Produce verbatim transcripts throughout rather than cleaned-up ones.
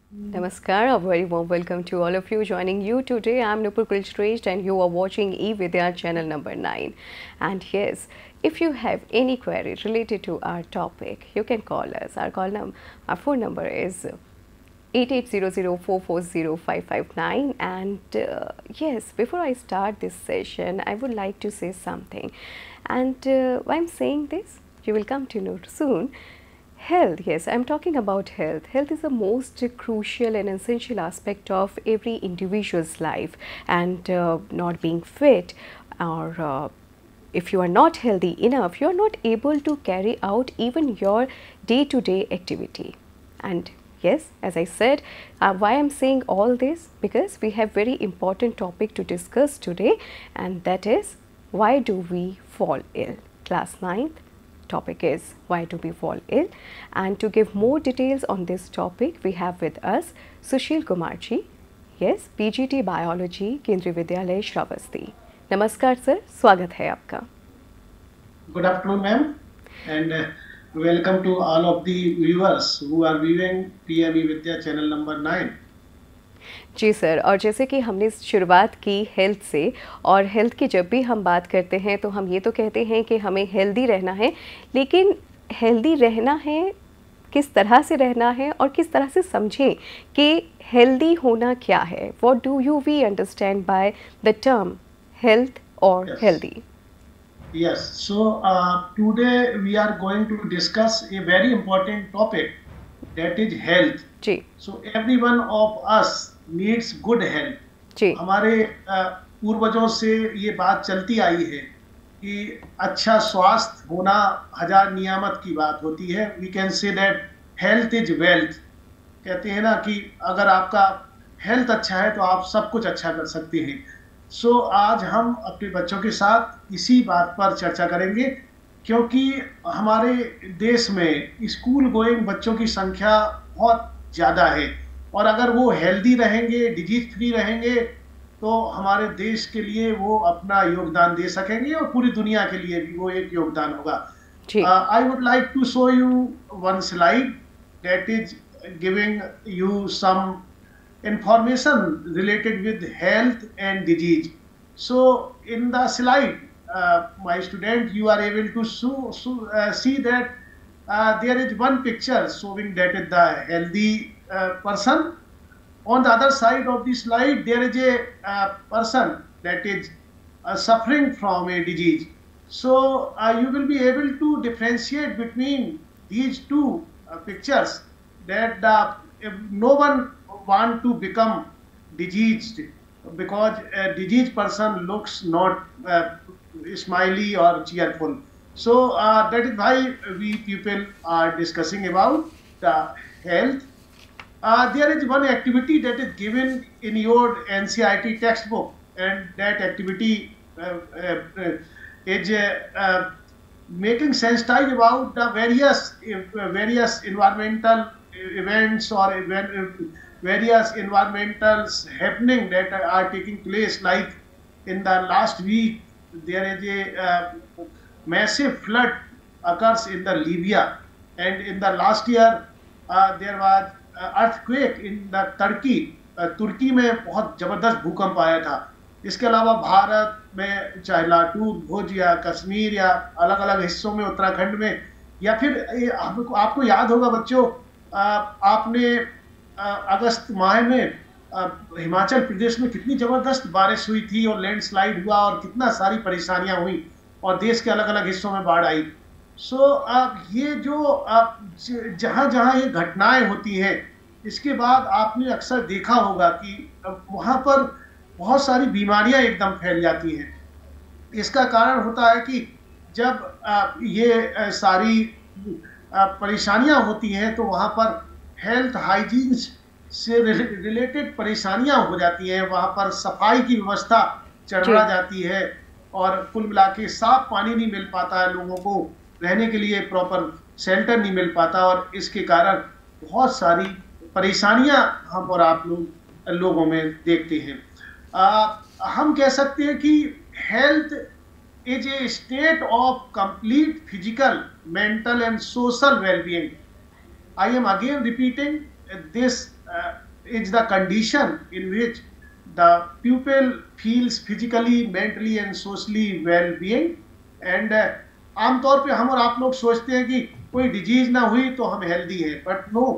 Namaskar, a very warm welcome to all of you joining you today. I'm Nupur Kulshresht and you are watching eVidya channel number nine. And yes, if you have any query related to our topic, you can call us. Our call num our phone number is eight eight zero zero four four zero five five nine. And uh, yes, before I start this session, I would like to say something. And uh, why I'm saying this, you will come to know soon. Health, yes, I'm talking about health. Health is the most crucial and essential aspect of every individual's life, and uh, not being fit or uh, if you are not healthy enough, you are not able to carry out even your day-to-day activity. And yes, as I said, uh, why I'm saying all this, because we have very important topic to discuss today, and that is why do we fall ill? Class ninth topic is why do we fall ill, and to give more details on this topic we have with us Sushil Kumar ji, yes, P G T Biology, Kendriya Vidyalaya Shravasti. नमस्कार sir, स्वागत है आपका. Good afternoon, ma'am, and uh, welcome to all of the viewers who are viewing P M eVidya channel number nine. जी sir, और जैसे कि हमने शुरुआत की हेल्थ से, और हेल्थ की जब भी हम बात करते हैं तो हम ये तो कहते हैं कि हमें हेल्दी रहना है, लेकिन हेल्दी रहना है किस तरह से रहना है और किस तरह से समझें कि हेल्दी होना क्या है. What do you we understand by the term health और healthy? Yes, so uh, today we are going to discuss a very important topic, that is health. जी. So every one of us needs good health. जी. हमारे पूर्वजों से ये बात चलती आई है कि अच्छा स्वास्थ्य होना हजार नियामत की बात होती है. We can say that health is wealth. कहते हैं ना कि अगर आपका हेल्थ अच्छा है तो आप सब कुछ अच्छा कर सकते हैं. सो so, आज हम अपने बच्चों के साथ इसी बात पर चर्चा करेंगे, क्योंकि हमारे देश में स्कूल गोइंग बच्चों की संख्या बहुत ज़्यादा है, और अगर वो हेल्दी रहेंगे, डिजीज फ्री रहेंगे, तो हमारे देश के लिए वो अपना योगदान दे सकेंगे और पूरी दुनिया के लिए भी वो एक योगदान होगा. I would like to show you one slide that is giving you some information related with health and disease. So in the slide, uh, my student, you are able to so, so, uh, see that uh, there is one picture showing that is the healthy uh, person. On the other side of the slide, there is a uh, person that is uh, suffering from a disease. So uh, you will be able to differentiate between these two uh, pictures, that uh, if no one want to become diseased, because a diseased person looks not uh, smiley or cheerful. So uh, that is why we people are discussing about the health. Uh, there is one activity that is given in your N C I T textbook, and that activity uh, uh, is uh, making sensitized about the various uh, various environmental events or event, various environmental happening that are taking place. Like in the last week, there is a uh, massive flood occurs in the Libya, and in the last year uh, there was uh, earthquake in the Turkey. uh, तुर्की में बहुत जबरदस्त भूकंप आया था. इसके अलावा भारत में चाहे लाटूर, भुज या कश्मीर या अलग अलग हिस्सों में, उत्तराखंड में, या फिर आपको, आपको याद होगा बच्चों, आपने अगस्त माह में हिमाचल प्रदेश में कितनी ज़बरदस्त बारिश हुई थी और लैंडस्लाइड हुआ और कितना सारी परेशानियां हुई और देश के अलग अलग हिस्सों में बाढ़ आई. सो so, ये जो जहाँ जहाँ ये घटनाएं होती हैं, इसके बाद आपने अक्सर देखा होगा कि वहाँ पर बहुत सारी बीमारियां एकदम फैल जाती हैं. इसका कारण होता है कि जब ये सारी परेशानियां होती हैं तो वहाँ पर हेल्थ हाइजीन से रिलेटेड परेशानियां हो जाती हैं. वहाँ पर सफाई की व्यवस्था चढ़ा जाती है और कुल मिला के साफ पानी नहीं मिल पाता है लोगों को, रहने के लिए प्रॉपर शेल्टर नहीं मिल पाता, और इसके कारण बहुत सारी परेशानियां हम और आप लोग लोगों में देखते हैं. आ, हम कह सकते हैं कि health is a state of complete physical, mental and social well-being. I am again repeating, this uh, is the condition in which the pupil feels physically, mentally and socially well-being. And uh, आमतौर पे हम और आप लोग सोचते हैं कि कोई डिजीज ना हुई तो हम हेल्दी है, but no,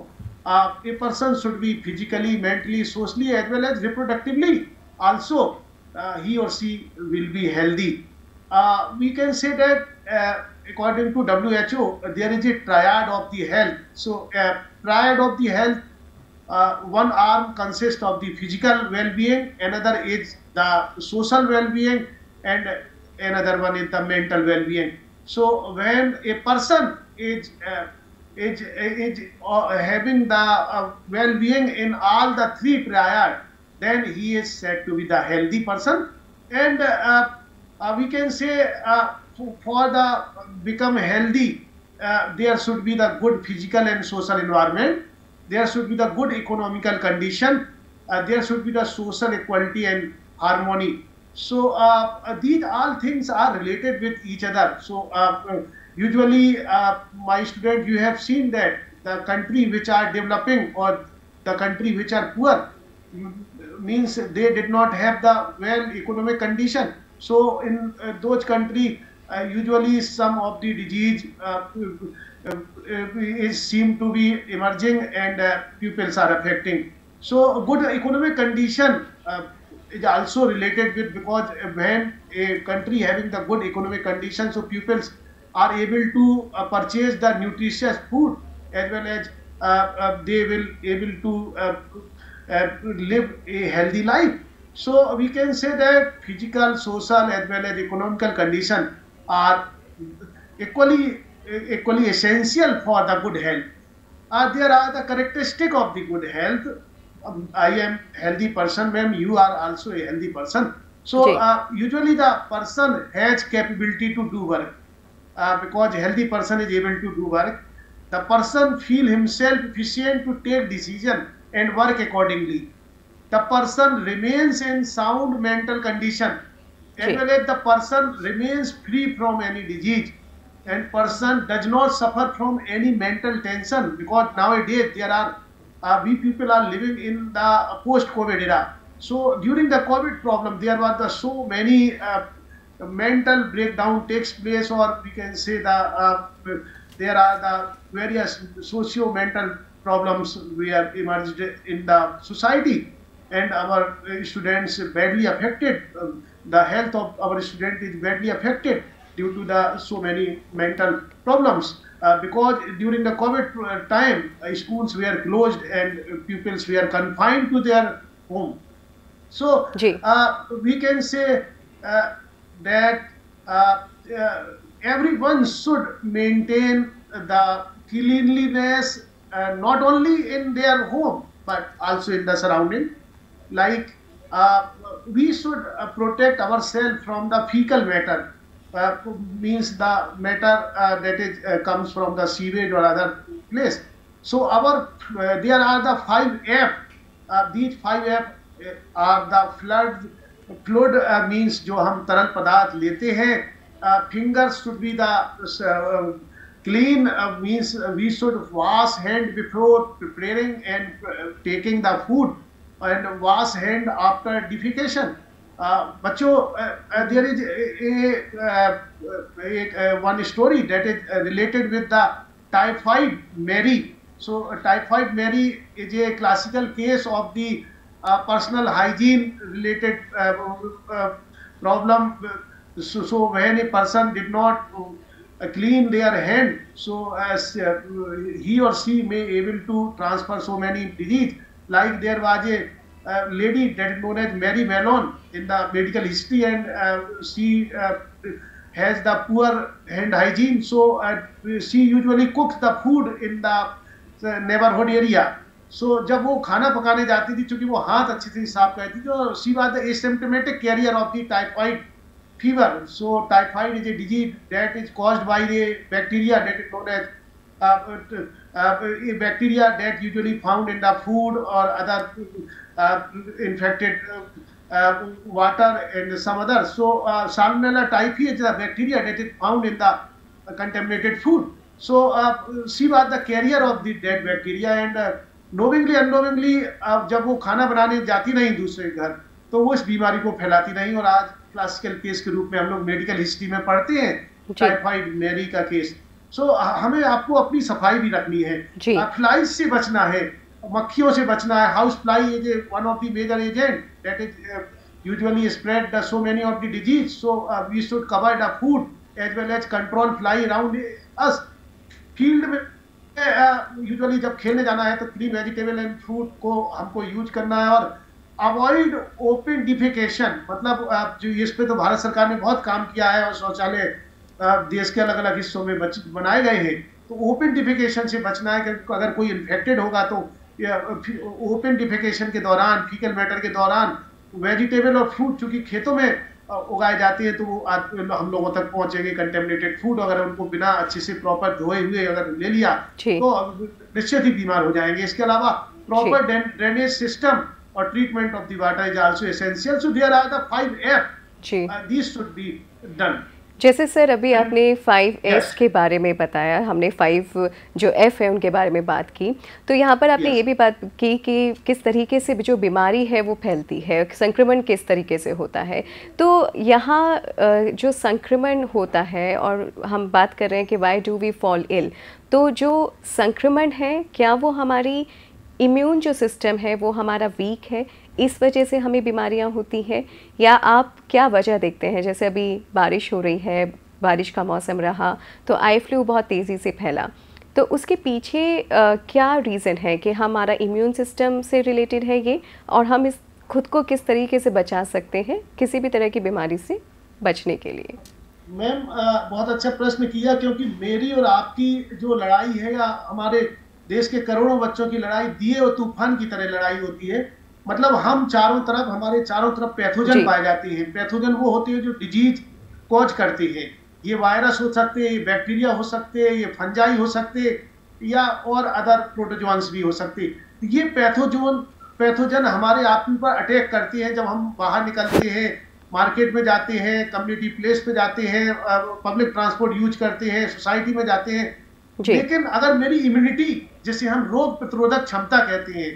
a person should be physically, mentally, socially as well as reproductively also uh, he or she will be healthy. Uh, we can say that uh, according to W H O there is a triad of the health. So uh, triad of the health, uh, one arm consists of the physical well-being, another is the social well-being, and another one is the mental well-being. So when a person is uh, is, is uh, having the uh, well-being in all the three triad, then he is said to be the healthy person. And uh, uh, we can say uh, for, for the become healthy, uh, there should be the good physical and social environment, there should be the good economical condition, uh, there should be the social equality and harmony. So uh, uh, these all things are related with each other. So uh, usually uh, my student, you have seen that the country which are developing or the country which are poor means they did not have the well economic condition. So in uh, those countries, uh, usually some of the disease uh, uh, is seem to be emerging and uh, pupils are affecting. So good economic condition uh, is also related with, because when a country having the good economic condition, so pupils are able to uh, purchase the nutritious food as well as uh, uh, they will able to uh, uh, live a healthy life. So we can say that physical, social as well as economical condition are equally equally essential for the good health. Uh, there are the characteristic of the good health. Um, I am healthy person, ma'am, you are also a healthy person. So uh, usually the person has capability to do work. Uh, because a healthy person is able to do work, the person feel himself efficient to take decision and work accordingly. The person remains in sound mental condition, as well as the person remains free from any disease, and person does not suffer from any mental tension, because nowadays there are uh, we people are living in the post-COVID era. So during the COVID problem, there were the so many uh, mental breakdown takes place, or we can say the uh, there are the various socio-mental problems we have emerged in the society, and our students badly affected. Um, the health of our student is badly affected due to the so many mental problems. Uh, because during the COVID time, uh, schools were closed and uh, pupils were confined to their home. So uh, we can say uh, that uh, uh, everyone should maintain the cleanliness uh, not only in their home but also in the surrounding. Like uh, we should uh, protect ourselves from the fecal matter, uh, means the matter uh, that is uh, comes from the sewage or other place. So our uh, there are the five F. Uh, these five F are the flood. Fluid uh, means जो हम तरल पदार्थ लेते हैं. Uh, fingers should be the uh, clean, uh, means we should wash hand before preparing and uh, taking the food, and wash hand after defecation. Uh, बच्चों, uh, uh, there is a, a, a, a one story that is uh, related with the typhoid Mary. So uh, typhoid Mary is a classical case of the uh, personal hygiene related uh, uh, problem. So, so when a person did not uh, clean their hand, so as uh, he or she may able to transfer so many disease. Like there was a uh, lady that is known as Mary Malone in the medical history, and uh, she uh, has the poor hand hygiene. So uh, she usually cooks the food in the, the neighborhood area. So जब वो खाना पकाने जाती थी, चूंकि वो हाथ अच्छी से साफ करती थी, तो she was the asymptomatic carrier of the typhoid fever. So typhoid is a disease that is caused by a bacteria that is known as uh, uh, a bacteria that usually found in the food or other uh, infected uh, uh, water and some other. So uh, Salmonella typhi is a bacteria that is found in the uh, contaminated food. So uh, she was the carrier of the dead bacteria, and uh, knowingly unknowingly जब वो खाना बनाने जाती नहीं दूसरे घर, तो वो इस बीमारी को फैलाती नहीं। और आज क्लासिकल केस के रूप में हम लोग मेडिकल हिस्ट्री में पढ़ते हैं टाइफाइड मैरी का केस। सो so, हमें आपको अपनी सफाई भी रखनी है, फ्लाइज से बचना है, मक्खियों से बचना है। House fly is one of the major agent that is usually spread so many of the disease. So we should cover the food as well as control fly around us. Field में usually uh, जब खेलने जाना है तो clean vegetable and fruit को हमको use करना है। और अवॉइड ओपन डिफिकेशन, मतलब uh, जो इस पे तो भारत सरकार ने बहुत काम किया है और शौचालय uh, देश के अलग अलग हिस्सों में बच, बनाए गए हैं। तो ओपन डिफिकेशन से बचना है कि अगर कोई इन्फेक्टेड होगा तो ओपन डिफिकेशन के दौरान, फीकल मैटर के दौरान वेजिटेबल और फ्रूट चूंकि खेतों में उगाए जाते हैं तो वो हम लोगों तक पहुंचेंगे कंटेमिनेटेड फूड। अगर उनको बिना अच्छे से प्रॉपर धोए हुए अगर ले लिया तो निश्चित ही बीमार हो जाएंगे। इसके अलावा प्रॉपर ड्रेनेज सिस्टम और treatment of the water is also essential. So there are the five F, this should be done. जैसे सर अभी आपने फाइव एस के बारे में बताया, हमने फाइव जो एफ है उनके बारे में बात की, तो यहाँ पर आपने ये भी बात की कि किस तरीके से जो बीमारी है वो फैलती है, संक्रमण किस तरीके से होता है। तो यहाँ जो संक्रमण होता है और हम बात कर रहे हैं कि why do we fall ill, तो जो संक्रमण है क्या वो हमारी इम्यून जो सिस्टम है वो हमारा वीक है, इस वजह से हमें बीमारियां होती हैं, या आप क्या वजह देखते हैं? जैसे अभी बारिश हो रही है, बारिश का मौसम रहा तो आई फ्लू बहुत तेज़ी से फैला, तो उसके पीछे आ, क्या रीज़न है कि हमारा इम्यून सिस्टम से रिलेटेड है ये, और हम इस खुद को किस तरीके से बचा सकते हैं किसी भी तरह की बीमारी से बचने के लिए? मैम बहुत अच्छा प्रश्न किया, क्योंकि मेरी और आपकी जो लड़ाई है या हमारे देश के करोड़ों बच्चों की लड़ाई दिए और तूफान की तरह लड़ाई होती है। मतलब हम चारों तरफ, हमारे चारों तरफ पैथोजन पाए जाते हैं। पैथोजन वो होते हैं जो डिजीज कॉज करते हैं। ये वायरस हो सकते हैं, ये बैक्टीरिया हो सकते हैं, ये फंजाई हो सकते हैं, या और अदर प्रोटोजोन्स भी हो सकते हैं। ये पैथोजोन पैथोजन हमारे आत्मा पर अटैक करते हैं जब हम बाहर निकलते हैं, मार्केट में जाते हैं, कम्युनिटी प्लेस पे जाते हैं, पब्लिक ट्रांसपोर्ट यूज करते हैं, सोसाइटी में जाते हैं। लेकिन अगर मेरी इम्यूनिटी, जिसे हम रोग प्रतिरोधक क्षमता कहते हैं,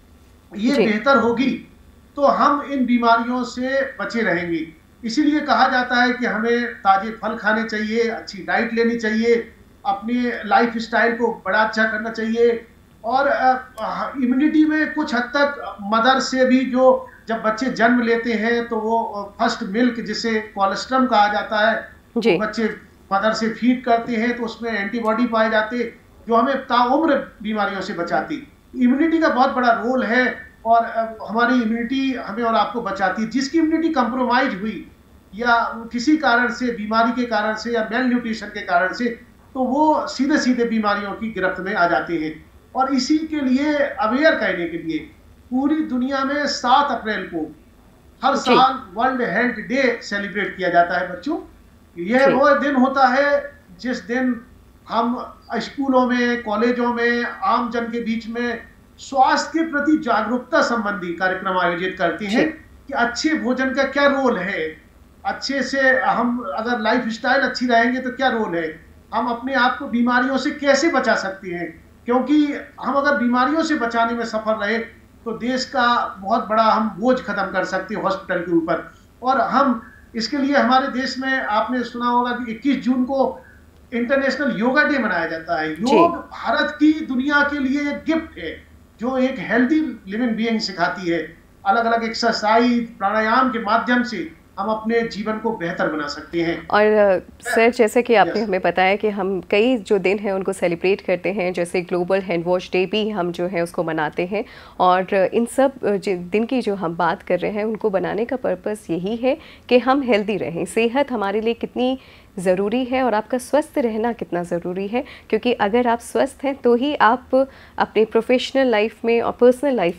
ये बेहतर होगी तो हम इन बीमारियों से बचे रहेंगे। इसीलिए कहा जाता है कि हमें ताजे फल खाने चाहिए, अच्छी डाइट लेनी चाहिए, अपनी लाइफ स्टाइल को बड़ा अच्छा करना चाहिए। और इम्यूनिटी में कुछ हद तक मदर से भी, जो जब बच्चे जन्म लेते हैं तो वो फर्स्ट मिल्क जिसे कोलेस्ट्रम कहा जाता है, तो बच्चे मदर से फीड करते हैं तो उसमें एंटीबॉडी पाए जाते जो हमें ताउम्र बीमारियों से बचाती। इम्यूनिटी का बहुत बड़ा रोल है और हमारी इम्यूनिटी हमें और आपको बचाती है। जिसकी इम्यूनिटी कंप्रोमाइज हुई या किसी कारण से, बीमारी के कारण से या मेल न्यूट्रिशन के कारण से, तो वो सीधे सीधे बीमारियों की गिरफ्त में आ जाते हैं। और इसी के लिए अवेयर करने के लिए पूरी दुनिया में सात अप्रैल को हर साल वर्ल्ड हेल्थ डे सेलिब्रेट किया जाता है। बच्चों, यह वो दिन होता है जिस दिन हम स्कूलों में, कॉलेजों में, आम जन के बीच में स्वास्थ्य के प्रति जागरूकता संबंधी कार्यक्रम आयोजित करते हैं कि अच्छे भोजन का क्या रोल है, अच्छे से हम अगर लाइफ स्टाइल अच्छी रहेंगे तो क्या रोल है, हम अपने आप को बीमारियों से कैसे बचा सकते हैं। क्योंकि हम अगर बीमारियों से बचाने में सफल रहे तो देश का बहुत बड़ा हम बोझ खत्म कर सकते हैं हॉस्पिटल के ऊपर। और हम इसके लिए हमारे देश में आपने सुना होगा कि इक्कीस जून को इंटरनेशनल योगा डे मनाया जाता है। योग भारत की दुनिया के लिए एक गिफ्ट है जो एक हेल्दी लिविंग बीइंग सिखाती है। अलग अलग एक्सरसाइज, प्राणायाम के माध्यम से हम अपने जीवन को बेहतर बना सकते हैं। और सर, जैसे कि आपने हमें बताया कि हम कई जो दिन हैं उनको सेलिब्रेट करते हैं, जैसे ग्लोबल हैंड वॉश डे भी हम जो है उसको मनाते हैं। और इन सब दिन की जो हम बात कर रहे हैं उनको बनाने का पर्पस यही है कि हम हेल्दी रहें। सेहत हमारे लिए कितनी ज़रूरी है और आपका स्वस्थ रहना कितना ज़रूरी है, क्योंकि अगर आप स्वस्थ हैं तो ही आप अपने प्रोफेशनल लाइफ में और पर्सनल लाइफ में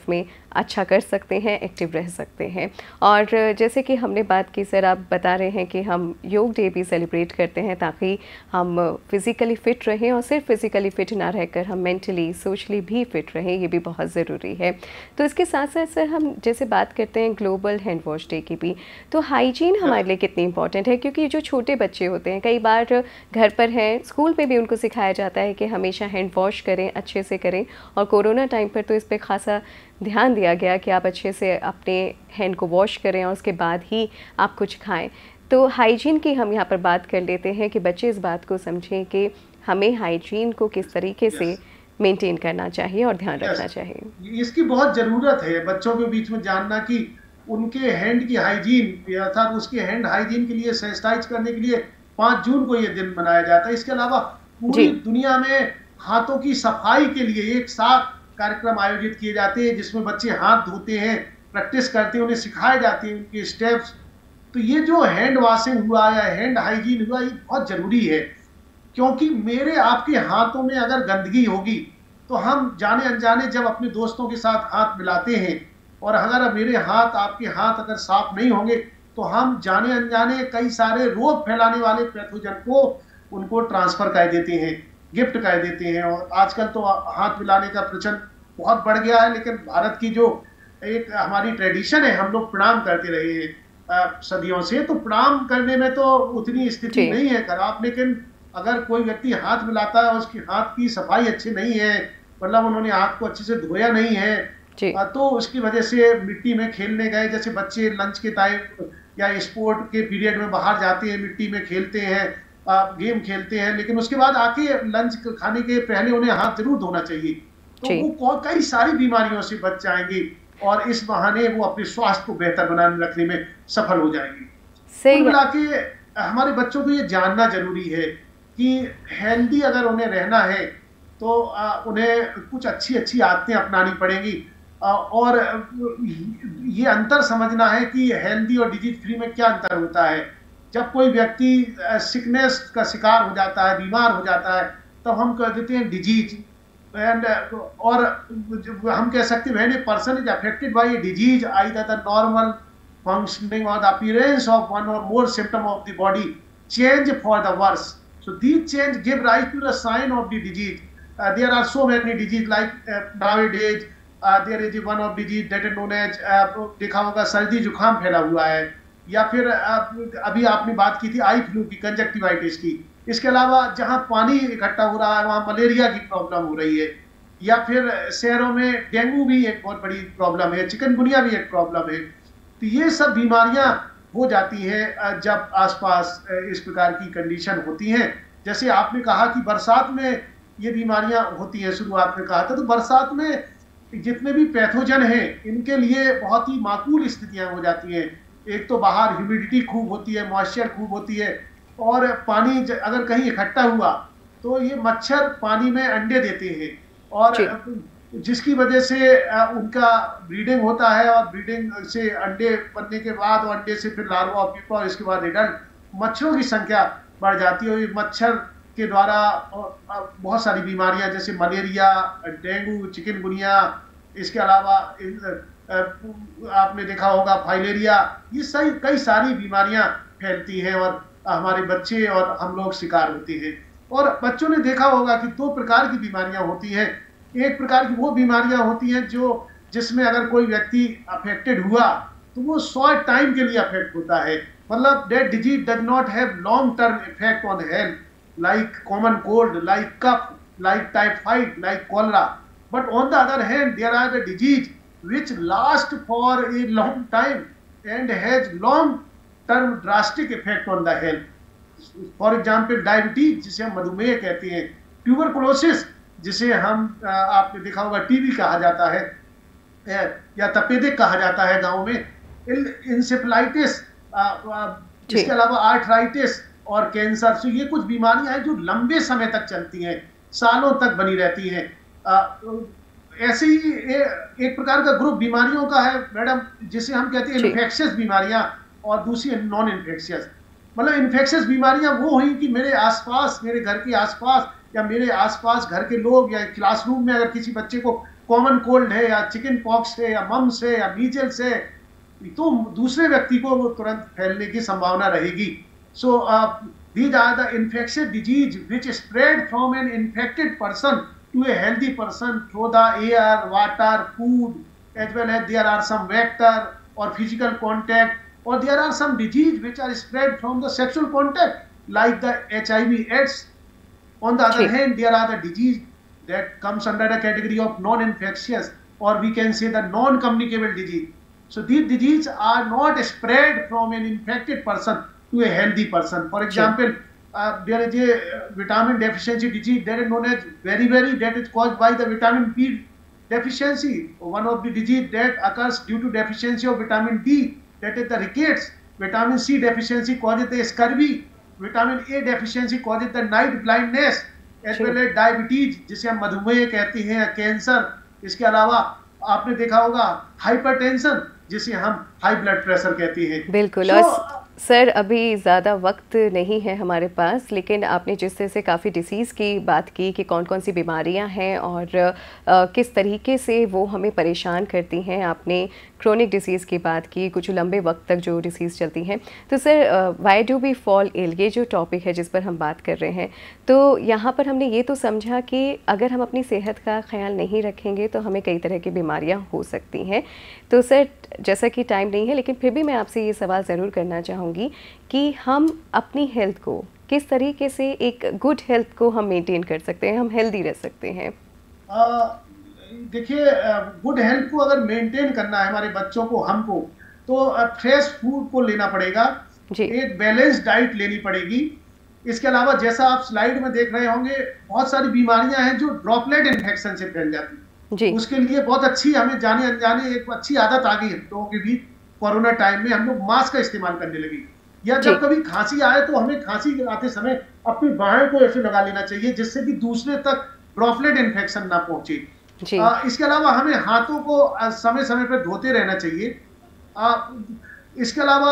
अच्छा कर सकते हैं, एक्टिव रह सकते हैं। और जैसे कि हमने बात की सर, आप बता रहे हैं कि हम योग डे भी सेलिब्रेट करते हैं ताकि हम फिज़िकली फ़िट रहें, और सिर्फ फिज़िकली फ़िट ना रहकर हम मेंटली सोशली भी फ़िट रहें, ये भी बहुत ज़रूरी है। तो इसके साथ साथ सर हम जैसे बात करते हैं ग्लोबल हैंड वॉश डे की भी, तो हाइजीन हमारे लिए कितनी इंपॉर्टेंट है, क्योंकि जो छोटे बच्चे होते हैं कई बार घर पर हैं, स्कूल में भी उनको सिखाया जाता है कि हमेशा हैंड वॉश करें, अच्छे से करें, और कोरोना टाइम पर तो इस पर खासा ध्यान दिया गया कि आप अच्छे से अपने हैंड को वॉश करें और उसके बाद ही आप कुछ खाएं। तो हाइजीन की हम यहाँ पर बात कर लेते हैं कि बच्चे इस बात को समझें कि हमें हाइजीन को किस तरीके से मेंटेन करना चाहिए और ध्यान रखना चाहिए। इसकी बहुत ज़रूरत है बच्चों के बीच में जानना कि उनके हैंड की हाइजीन अर्थात उसके हैंड हाइजीन के लिए सैनिटाइज करने के लिए पाँच जून को ये दिन मनाया जाता है। इसके अलावा पूरी दुनिया में हाथों की सफाई के लिए एक साथ कार्यक्रम आयोजित किए जाते हैं जिसमें बच्चे हाथ धोते हैं, प्रैक्टिस करते हैं, उन्हें सिखाए जाते हैं उनके स्टेप्स। तो ये जो हैंड वॉशिंग हुआ या हैंड हाइजीन हुआ, ये बहुत ज़रूरी है, क्योंकि मेरे आपके हाथों में अगर गंदगी होगी तो हम जाने अनजाने जब अपने दोस्तों के साथ हाथ मिलाते हैं, और अगर मेरे हाथ आपके हाथ अगर साफ नहीं होंगे तो हम जाने अनजाने कई सारे रोग फैलाने वाले पैथोजन को उनको ट्रांसफर कर देते हैं, गिफ्ट कर देते हैं। और आजकल तो हाथ मिलाने का प्रचलन बहुत बढ़ गया है, लेकिन भारत की जो एक हमारी ट्रेडिशन है, हम लोग प्रणाम करते रहे हैं सदियों से, तो प्रणाम करने में तो उतनी स्थिति नहीं है खराब, लेकिन अगर कोई व्यक्ति हाथ मिलाता है और उसकी हाथ की सफाई अच्छी नहीं है, मतलब उन्होंने हाथ को अच्छे से धोया नहीं है, तो उसकी वजह से मिट्टी में खेलने गए, जैसे बच्चे लंच के टाइम या स्पोर्ट के पीरियड में बाहर जाते हैं, मिट्टी में खेलते हैं, गेम खेलते हैं, लेकिन उसके बाद आके लंच खाने के पहले उन्हें हाथ जरूर धोना चाहिए, तो वो कई सारी बीमारियों से बच जाएंगे और इस बहाने वो अपने स्वास्थ्य को बेहतर बनाने रखने में सफल हो जाएंगे। कुल मिला के हमारे बच्चों को ये जानना जरूरी है कि हेल्दी अगर उन्हें रहना है तो उन्हें कुछ अच्छी अच्छी आदतें अपनानी पड़ेंगी, और ये अंतर समझना है कि हेल्दी और डिजीज फ्री में क्या अंतर होता है। जब कोई व्यक्ति सिकनेस का शिकार हो जाता है, बीमार हो जाता है, तब हम कह देते हैं डिजीज, एंड और हम कह सकते हैं when a person is affected by a disease either the normal functioning or the appearance of one or more symptom of the body change for the worse, so these change give rise to the sign of the disease. There are so many disease like nowadays there is one of disease that is known as, देखा होगा सर्दी जुकाम फैला हुआ है, या फिर अभी आपने बात की थी आई फ्लू की, कंजक्टिवाइटिस की। इसके अलावा जहां पानी इकट्ठा हो रहा है वहां मलेरिया की प्रॉब्लम हो रही है, या फिर शहरों में डेंगू भी एक बहुत बड़ी प्रॉब्लम है, चिकनगुनिया भी एक प्रॉब्लम है। तो ये सब बीमारियां हो जाती हैं जब आसपास इस प्रकार की कंडीशन होती हैं। जैसे आपने कहा कि बरसात में ये बीमारियां होती हैं, शुरुआत में कहा था, तो बरसात में जितने भी पैथोजन हैं इनके लिए बहुत ही माकूल स्थितियां हो जाती हैं। एक तो बाहर ह्यूमिडिटी खूब होती है, मॉइस्चर खूब होती है, और पानी अगर कहीं इकट्ठा हुआ तो ये मच्छर पानी में अंडे देते हैं, और जिसकी वजह से उनका ब्रीडिंग होता है, और ब्रीडिंग से अंडे बनने के बाद और अंडे से फिर लार्वा प्यूपा और इसके बाद एडल्ट, मच्छरों की संख्या बढ़ जाती है। और ये मच्छर के द्वारा बहुत सारी बीमारियां जैसे मलेरिया, डेंगू, चिकनगुनिया, इसके अलावा आपने देखा होगा फाइलेरिया, ये सही कई सारी बीमारियां फैलती हैं और हमारे बच्चे और हम लोग शिकार होते हैं। और बच्चों ने देखा होगा कि दो प्रकार की बीमारियां होती हैं। एक प्रकार की वो बीमारियां होती हैं जो जिसमें अगर कोई व्यक्ति अफेक्टेड हुआ तो वो शॉर्ट टाइम के लिए अफेक्ट होता है, मतलब that disease does not have long term effect on health, like common cold, like cough, like typhoid, like cholera. But on the other hand there are the disease which last for a long time and has long term drastic effect on the health. For example, diabetes जिसे हम मधुमेह कहते हैं, tuberculosis जिसे हम आपने देखा होगा टीबी कहा जाता है या तपेदिक कहा जाता है गांव में, इंसेफेलाइटिस, इसके अलावा आर्थराइटिस और कैंसर। तो ये कुछ बीमारियां हैं जो लंबे समय तक चलती हैं, सालों तक बनी रहती हैं। ऐसे ही एक प्रकार का ग्रुप बीमारियों का है मैडम जिसे हम कहते हैं इन्फेक्शियस बीमारियां, और दूसरी नॉन इन्फेक्शियस। मतलब इन्फेक्शियस बीमारियां वो हुई कि मेरे आसपास, मेरे घर के आसपास या मेरे आसपास घर के लोग या क्लासरूम में अगर किसी बच्चे को कॉमन कोल्ड है या चिकन पॉक्स है या मम्स है या मीजल्स है, तो दूसरे व्यक्ति को वो तुरंत फैलने की संभावना रहेगी। सो these are the infectious disease which spread from an infected person to a healthy person through the air, water, food, as well as there are some vector or physical contact, or there are some disease which are spread from the sexual contact like the H I V AIDS. On the other hand, there are the disease that comes under the category of non-infectious, or we can say the non-communicable disease. So these diseases are not spread from an infected person to a healthy person. For example, uh, there is a uh, vitamin deficiency disease that is known as beriberi, that is caused by the vitamin B deficiency. One of the disease that occurs due to deficiency of vitamin D, that is the rickets. Vitamin C deficiency causes the scurvy. Vitamin A deficiency causes the night blindness, as well as diabetes, जिसे हम मधुमेह कहते हैं, cancer. इसके अलावा आपने देखा होगा हाइपरटेंशन, जिसे हम हाई ब्लड प्रेशर कहते हैं। बिल्कुल। so, और सर अभी ज़्यादा वक्त नहीं है हमारे पास, लेकिन आपने जिस तरह से काफ़ी डिसीज़ की बात की कि कौन कौन सी बीमारियां हैं और आ, किस तरीके से वो हमें परेशान करती हैं, आपने क्रोनिक डिसीज़ की बात की, कुछ लंबे वक्त तक जो डिसीज़ चलती हैं। तो sir why do we fall ill, ये जो टॉपिक है जिस पर हम बात कर रहे हैं, तो यहाँ पर हमने ये तो समझा कि अगर हम अपनी सेहत का ख्याल नहीं रखेंगे तो हमें कई तरह की बीमारियाँ हो सकती हैं। तो सर जैसा कि टाइम नहीं है, लेकिन फिर भी मैं आपसे ये सवाल ज़रूर करना चाहूँगी कि हम अपनी हेल्थ को किस तरीके से, एक गुड हेल्थ को हम मेंटेन कर सकते हैं, हम हेल्दी रह सकते हैं? देखिए, गुड हेल्थ को अगर मेंटेन करना है हमारे बच्चों को, हमको, तो फ्रेश फूड को लेना पड़ेगा, एक बैलेंस डाइट लेनी पड़ेगी। इसके अलावा जैसा आप स्लाइड में देख रहे होंगे, बहुत सारी बीमारियां हैं जो ड्रॉपलेट इन्फेक्शन से फैल जाती हैं। जी। उसके लिए बहुत अच्छी, हमें जाने अनजाने एक अच्छी आदत आ गई है लोगों के बीच। कोरोना टाइम में हम लोग मास्क का इस्तेमाल करने लगे, या जब कभी खांसी आए तो हमें खांसी आते समय अपनी बाहें को ऐसे लगा लेना चाहिए जिससे कि दूसरे तक ड्रॉपलेट इन्फेक्शन ना पहुंचे। आ, इसके अलावा हमें हाथों को समय समय पर धोते रहना चाहिए। आ, इसके अलावा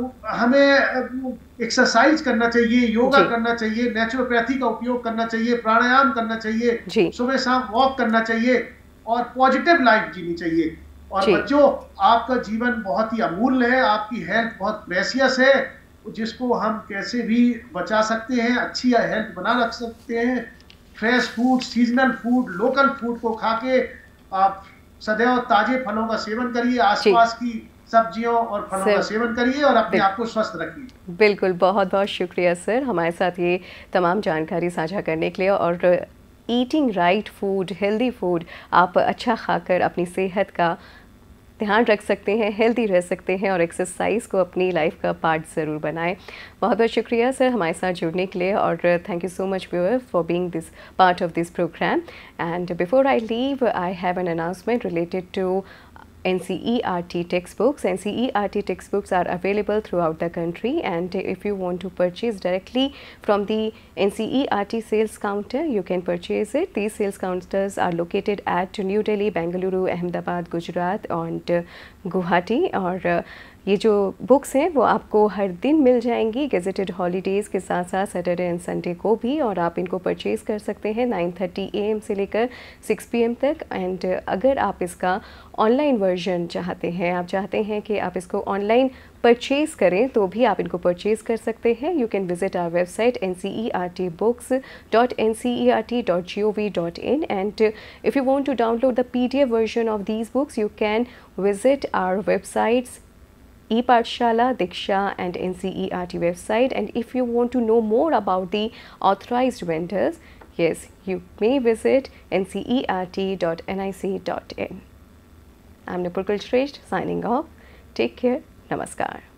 हमें एक्सरसाइज करना चाहिए, योगा करना चाहिए, नेचुरोपैथी का उपयोग करना चाहिए, प्राणायाम करना चाहिए, सुबह शाम वॉक करना चाहिए और पॉजिटिव लाइफ जीनी चाहिए। और बच्चों, आपका जीवन बहुत ही अमूल्य है, आपकी हेल्थ बहुत प्रेशियस है, जिसको हम कैसे भी बचा सकते हैं, अच्छी हेल्थ बना रख सकते हैं। Fresh food, seasonal food, local food को खा के आप सदैव ताजे फलों का सेवन करिए, आसपास की सब्जियों और फलों का सेवन करिए और अपने आप को स्वस्थ रखिए। बिल्कुल, बहुत बहुत शुक्रिया सर हमारे साथ ये तमाम जानकारी साझा करने के लिए। और eating right food, healthy food, आप अच्छा खाकर अपनी सेहत का ध्यान रख सकते हैं, हेल्दी रह सकते हैं और एक्सरसाइज को अपनी लाइफ का पार्ट ज़रूर बनाएं। बहुत बहुत शुक्रिया सर हमारे साथ जुड़ने के लिए, और thank you so much viewer for being this part of this program. And before I leave, I have an announcement related to N C E R T textbooks. N C E R T textbooks are available throughout the country, and if you want to purchase directly from the N C E R T sales counter, you can purchase it. These sales counters are located at New Delhi, Bengaluru, Ahmedabad, Gujarat and Guwahati. और ये जो books हैं वो आपको हर दिन मिल जाएंगी, gazetted holidays के साथ साथ सैटरडे एंड संडे को भी, और आप इनको परचेज़ कर सकते हैं नाइन थर्टी ए एम से लेकर सिक्स पी एम तक। एंड अगर आप इसका ऑनलाइन वर्जन चाहते हैं, आप चाहते हैं कि आप इसको ऑनलाइन परचेज़ करें, तो भी आप इनको परचेज़ कर सकते हैं। You can visit our website N C E R T books dot N C E R T dot G O V dot in, and if you want to download the P D F version of these books, you can visit our websites ePathshala, Diksha and N C E R T website. And if you want to know more about the authorized vendors, yes, you may visit N C E R T dot N I C dot in. I'm Nupur Kulshrestha signing off. Take care. Namaskar.